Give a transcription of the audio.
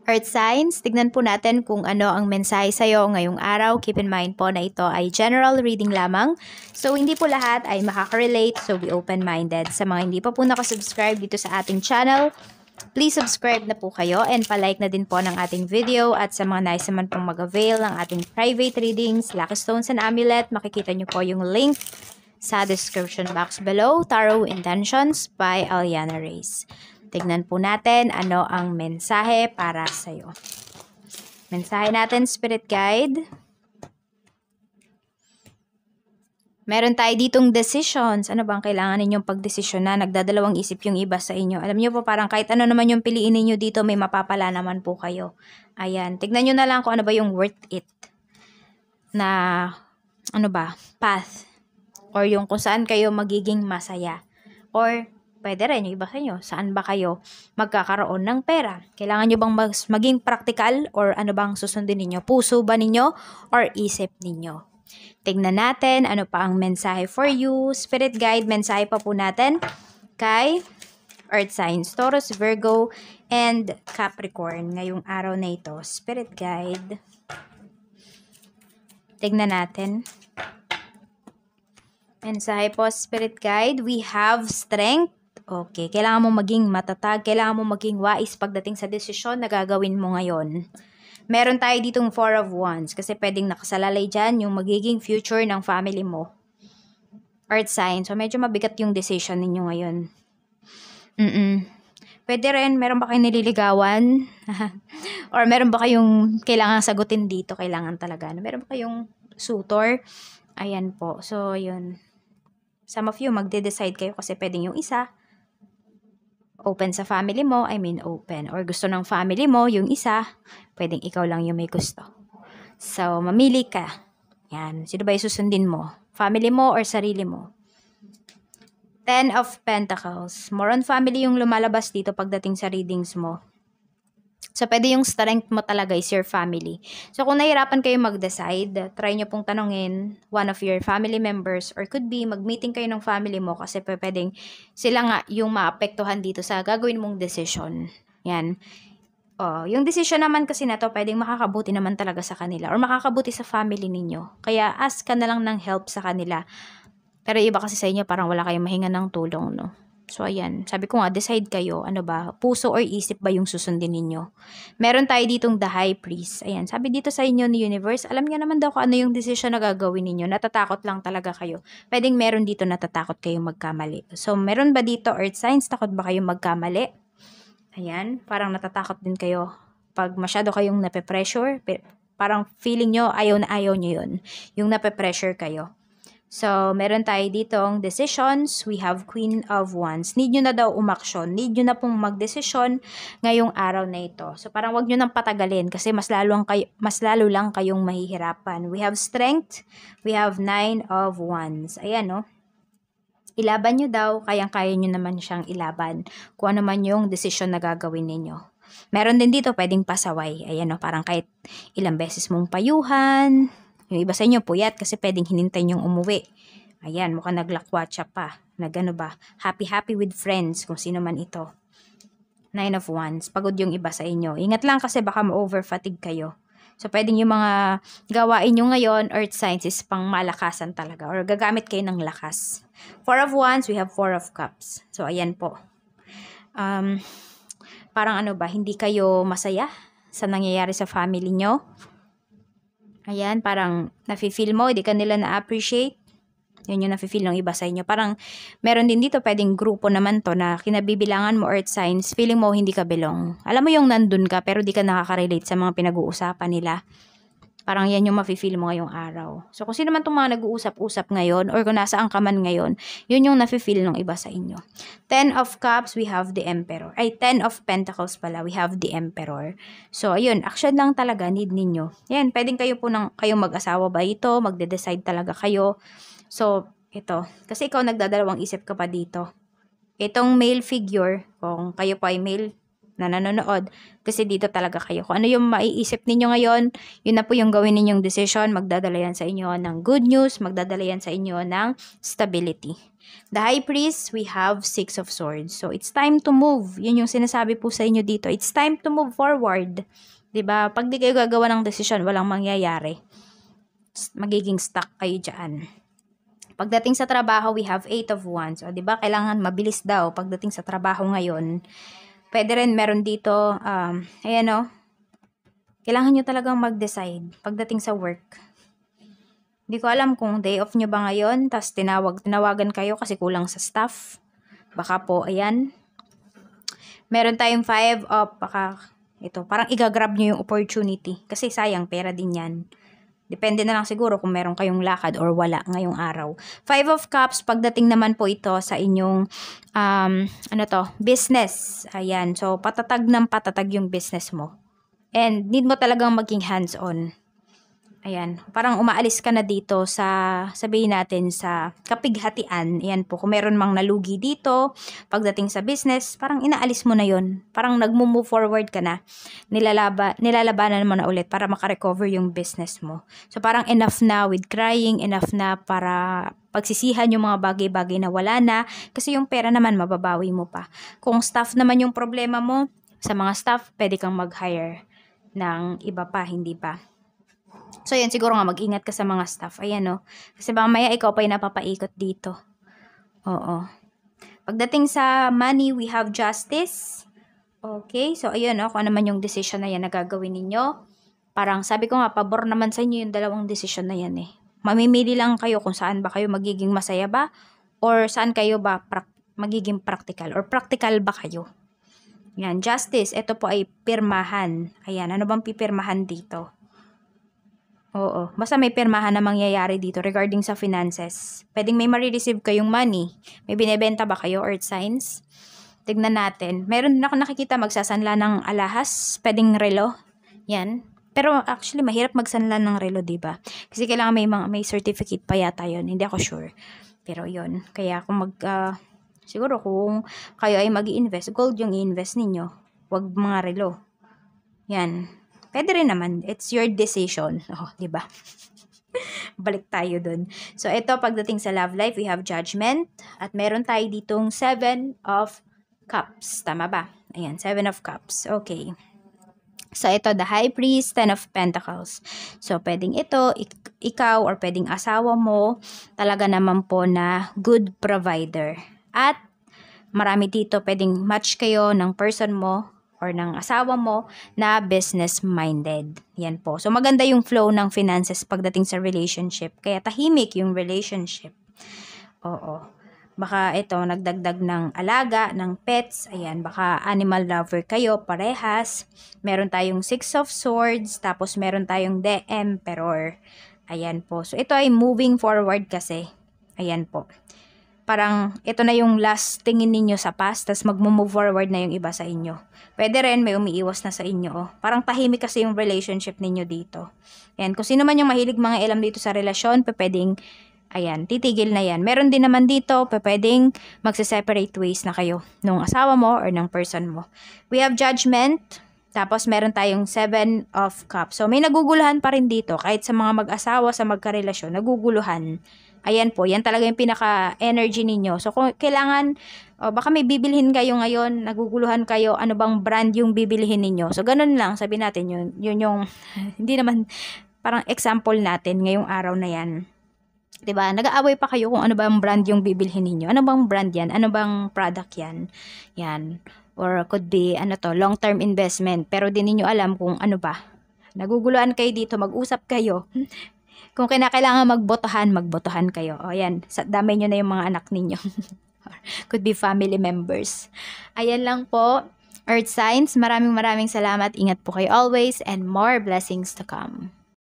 Earth signs, tignan po natin kung ano ang mensahe sa'yo ngayong araw. Keep in mind po na ito ay general reading lamang. So, hindi po lahat ay makaka-relate. So, be open-minded. Sa mga hindi pa po nakasubscribe dito sa ating channel, please subscribe na po kayo and palike na din po ng ating video. At sa mga nais naman pong mag-avail ng ating private readings, Lucky Stones and Amulet, makikita nyo po yung link sa description box below. Tarot Intentions by Aliana Reyes. Tignan po natin ano ang mensahe para sa'yo. Mensahe natin, Spirit Guide. Meron tayo ditong decisions. Ano bang kailangan ninyong pagdesisyon na? Nagdadalawang isip yung iba sa inyo. Alam niyo po, parang kahit ano naman yung piliin ninyo dito, may mapapala naman po kayo. Ayan. Tignan nyo na lang kung ano ba yung worth it na, ano ba, path. Or yung kung saan kayo magiging masaya. Or pwede rin, yung iba sa inyo, saan ba kayo magkakaroon ng pera? Kailangan nyo bang maging practical or ano bang susundin ninyo? Puso ba ninyo or isip ninyo? Tignan natin ano pa ang mensahe for you. Spirit Guide, mensahe pa po natin kay Earth Signs, Taurus, Virgo, and Capricorn ngayong araw na ito. Spirit Guide. Tignan natin. Mensahe po, Spirit Guide, we have strength. Okay, kailangan mo maging matatag, kailangan mo maging wais pagdating sa desisyon na gagawin mo ngayon. Meron tayo ditong 4 of Wands kasi pwedeng nakasalalay dyan yung magiging future ng family mo. Earth sign, so medyo mabigat yung decision ninyo ngayon. Pwede rin, meron ba kayong nililigawan? Or meron ba kayong kailangan sagutin dito? Kailangan talaga. Meron ba kayong suitor? Ayan po, so yun. Some of you, magde-decide kayo kasi pwedeng yung isa open sa family mo, open. Or gusto ng family mo, yung isa, pwedeng ikaw lang yung may gusto. So, mamili ka. Yan. Sino ba yung susundin mo? Family mo or sarili mo? 10 of Pentacles. More on family yung lumalabas dito pagdating sa readings mo. So, pwede yung strength mo talaga is your family. So, kung nahirapan kayo mag-decide, try nyo pong tanongin one of your family members or could be mag-meeting kayo ng family mo kasi pwedeng sila nga yung maapektuhan dito sa gagawin mong decision. Yan. Yung decision naman kasi na to, pwedeng makakabuti naman talaga sa kanila or makakabuti sa family ninyo. Kaya ask ka na lang ng help sa kanila. Pero iba kasi sa inyo, parang wala kayong mahinga ng tulong, no? So, ayan. Sabi ko nga, decide kayo. Ano ba? Puso or isip ba yung susundin ninyo? Meron tayo ditong the High Priest. Ayan. Sabi dito sa inyo ni Universe, alam niya naman daw kung ano yung decision na gagawin ninyo. Natatakot lang talaga kayo. Pwedeng meron dito natatakot kayong magkamali. So, meron ba dito Earth Signs? Takot ba kayong magkamali? Ayan. Parang natatakot din kayo. Pag masyado kayong nape-pressure, parang feeling nyo, ayaw na ayaw nyo yun. Yung nape-pressure kayo. So, meron tayo ditong decisions. We have Queen of Wands. Need nyo na daw umaksyon. Need nyo na pong magdesisyon ngayong araw na ito. So, parang wag nyo nang patagalin kasi mas lalo lang kayong mahihirapan. We have Strength. We have 9 of Wands. Ayan, no? Ilaban nyo daw. Kayang-kaya nyo naman siyang ilaban. Kung ano man yung desisyon na gagawin ninyo. Meron din dito pwedeng pasaway. Ayan, no? Parang kahit ilang beses mong payuhan. Yung iba sa inyo puyat kasi pwedeng hinintay nyong umuwi. Ayan, mukhang naglakwatsa pa. Happy with friends kung sino man ito. 9 of Wands. Pagod yung iba sa inyo. Ingat lang kasi baka ma-overfatigue kayo. So, pwedeng yung mga gawain nyo ngayon, Earth Signs, is pang malakasan talaga. Or gagamit kayo ng lakas. 4 of Wands, we have 4 of Cups. So, ayan po. Parang hindi kayo masaya sa nangyayari sa family nyo. Ayan, parang nafe-feel mo, hindi ka nila na-appreciate. Yan yung nafe-feel ng iba sa inyo. Parang meron din dito, pwedeng grupo naman to na kinabibilangan mo Earth Signs, feeling mo hindi ka belong. Alam mo yung nandun ka pero di ka nakaka-relate sa mga pinag-uusapan nila. Parang yan yung mafe-feel mo ngayong araw. So kung sino man itong mga nag-uusap-usap ngayon or kung nasaan ka man ngayon, yun yung nafe-feel ng iba sa inyo. 10 of Cups, we have the Emperor. 10 of Pentacles pala, we have the Emperor. So ayun, action lang talaga, need ninyo. Yan, pwedeng kayong mag-asawa ba ito, magde-decide talaga kayo. So, ito. Kasi ikaw nagdadalawang isip ka pa dito. Itong male figure, kung kayo pa ay male, na nanonood. Kasi dito talaga kayo. Kung ano yung maiisip ninyo ngayon, yun na po yung gawin ninyong decision. Magdadala yan sa inyo ng good news. Magdadala yan sa inyo ng stability. The High Priest, we have 6 of Swords. So, it's time to move. Yun yung sinasabi po sa inyo dito. It's time to move forward. 'Di ba? Pag di kayo gagawa ng decision, walang mangyayari. Magiging stuck kayo dyan. Pagdating sa trabaho, we have 8 of Wands. O, 'di ba? Kailangan mabilis daw pagdating sa trabaho ngayon. Pwede rin meron dito, ayan o. Kailangan nyo talagang mag-decide pagdating sa work. Hindi ko alam kung day off nyo ba ngayon, tas tinawagan kayo kasi kulang sa staff. Baka po, ayan. Meron tayong 5 of, baka, ito, parang igagrab nyo yung opportunity. Kasi sayang, pera din yan. Depende na lang siguro kung meron kayong lakad or wala ngayong araw. 5 of Cups, pagdating naman po ito sa inyong, business. Ayan, so patatag ng patatag yung business mo. And need mo talagang maging hands-on. Ayan, parang umaalis ka na dito sa, sabihin natin, sa kapighatian. Ayan po, kung meron mang nalugi dito, pagdating sa business, parang inaalis mo na yon. Parang nagmo-move forward ka na. Nilalabanan mo na ulit para makarecover yung business mo. So parang enough na with crying, enough na para pagsisihan yung mga bagay-bagay na wala na. Kasi yung pera naman, mababawi mo pa. Kung staff naman yung problema mo, sa mga staff, pwede kang mag-hire ng iba pa, hindi pa. So, yan, siguro nga, mag-ingat ka sa mga staff. Ayan, no? Kasi mamaya ikaw pa yung napapaikot dito. Oo. Pagdating sa money, we have justice. Okay, so, ayun, no? Kung ano man yung decision na yan na gagawin ninyo. Parang, sabi ko nga, pabor naman sa inyo yung dalawang decision na yan, eh. Mamimili lang kayo kung saan ba kayo magiging masaya ba? Or saan kayo ba magiging practical? Or practical ba kayo? Yan, justice. Ito po ay pirmahan. Ayan, ano bang pipirmahan dito? Oo. Basta may pirmahan na mangyayari dito regarding sa finances. Pwedeng may marireceive kayong money. May binebenta ba kayo, earth signs? Tignan natin. Meron na ako nakikita magsasanla ng alahas. Pwedeng relo. Yan. Pero actually, mahirap magsanla ng relo, diba? Kasi kailangan may certificate pa yata yun. Hindi ako sure. Pero yun. Kaya kung siguro kung kayo ay mag-i-invest, gold yung i-invest ninyo. Huwag mga relo. Yan. Pwede rin naman. It's your decision. Oh, diba? Balik tayo dun. So, ito, pagdating sa love life, we have judgment. At meron tayo ditong 7 of Cups. Tama ba? Ayan, 7 of Cups. Okay. So, ito, the High Priest, 10 of Pentacles. So, pwedeng ito, ikaw, or pwedeng asawa mo, talaga naman po na good provider. At, marami dito, pwedeng match kayo ng person mo, or ng asawa mo na business-minded. Yan po. So, maganda yung flow ng finances pagdating sa relationship. Kaya tahimik yung relationship. Oo. Baka ito, nagdagdag ng alaga, ng pets. Ayan, baka animal lover kayo, parehas. Meron tayong 6 of Swords, tapos meron tayong The Emperor. Ayan po. So, ito ay moving forward kasi. Ayan po. Parang ito na yung last tingin ninyo sa past, tas mag-move forward na yung iba sa inyo. Pwede rin may umiiwas na sa inyo. Oh. Parang tahimik kasi yung relationship ninyo dito. Yan, kung sino man yung mahilig mga alam dito sa relasyon, pwedeng, ayan, titigil na yan. Meron din naman dito, pwedeng magse-separate ways na kayo nung asawa mo or ng person mo. We have judgment. Tapos, meron tayong 7 of Cups. So, may naguguluhan pa rin dito. Kahit sa mga mag-asawa, sa magkarelasyon, naguguluhan. Ayan po, yan talaga yung pinaka-energy ninyo. So, kung kailangan, baka may bibilhin kayo ngayon, naguguluhan kayo, ano bang brand yung bibilhin ninyo. So, ganun lang, sabi natin yun yung, hindi naman, parang example natin ngayong araw na yan. 'Di ba? Nag-aaway pa kayo kung ano bang brand yung bibilhin ninyo. Ano bang brand yan? Ano bang product yan? Yan. Or could be, long-term investment. Pero di ninyo alam kung ano ba. Naguguluhan kayo dito, mag-usap kayo. Kung kinakailangan magbotohan kayo. O yan, damay nyo na yung mga anak ninyo. Could be family members. Ayan lang po. Earth signs, maraming salamat. Ingat po kayo always and more blessings to come.